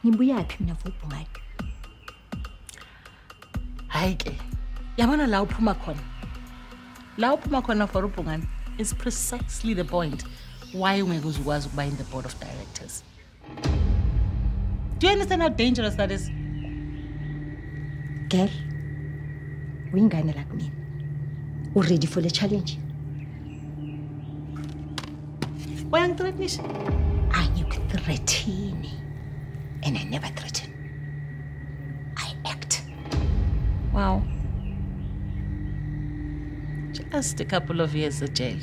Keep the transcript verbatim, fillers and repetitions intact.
Ngibuyaphi mina for ubhungane? Hayi ke. Yabona la uphuma khona. La uphuma khona for ubhungane is precisely the point why ungeke uzukwazi ukuba in the board of directors. Do you understand how dangerous that is? Girl, uyingane la kumina. U ready for the challenge? Uyangithreatisha? Threaten, and I never threaten. I act. Wow. Just a couple of years of jail.